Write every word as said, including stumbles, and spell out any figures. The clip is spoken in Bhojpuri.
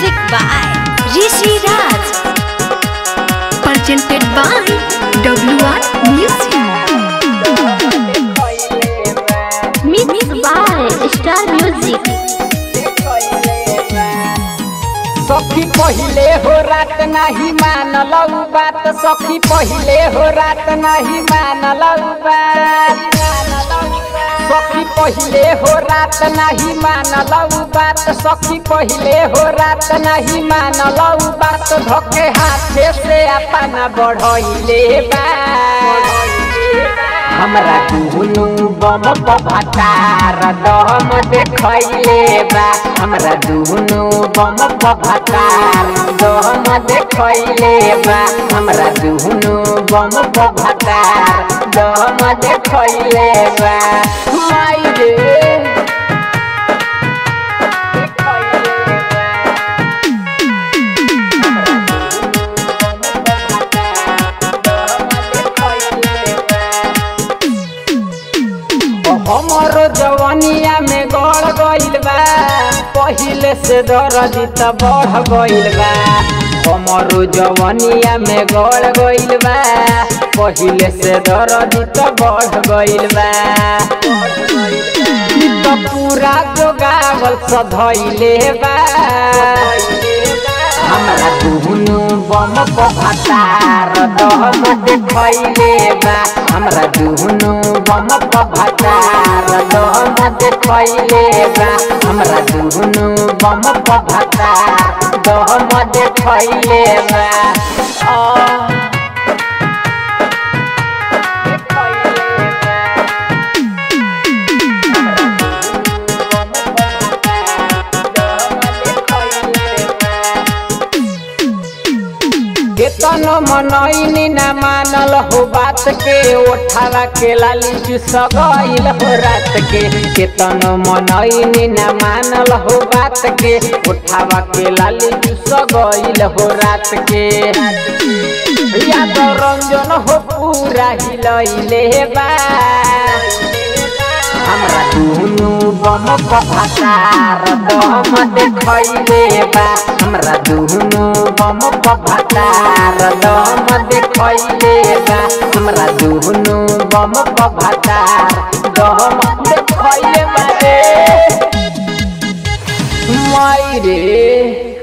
Music by Rishi Raj. Presented by W R Music. Mixed by Star Music. सखी पहिले हो रात नहीं मानल बात, सखी पहिले हो रात नहीं मानल बात, सखी पहिले हो रात नहीं मानल बात, सखी पहिले हो रात नहीं मानल बात, धोखे हाथे से अपना बढ़इले बा। हमरा दुनु बम भटार दम देखइले बा, हमरा दुनु बम भटार दम देखइले बा, हमरा दुनु बम भटार दम देखइले बा। माई रे हमरो जवानिया में गड़ गइल बा, पहिले से दर्द त बढ़ गइल बा। हमरो जवानिया में गड़ गइल बा, पहिले से दर्द त बढ़ गइल बा। तो पूरा जोगावल सधइले बा, हमरा दुनु बम भटार दम देखइले बा, हमरा दुनु बम भटार दम देखइले बा, हमरा दुनु बम भटार दम देखइले बा। केतनो मनइनी न मानल हो बात के, ओठावा के लाली चुस गइल हो रात के। केतनो मनइनी न मानल हो बात के, ओठावा के लाली चुस गइल हो रात के। याद रंजन हो पूरा हिलइले बा, हमरा दुनु बम भटार दम देखइले बा, हमरा दुनु बम भटार दम देखइले बा, हमरा दुनु बम भटार दम देखइले बा रे। माई रे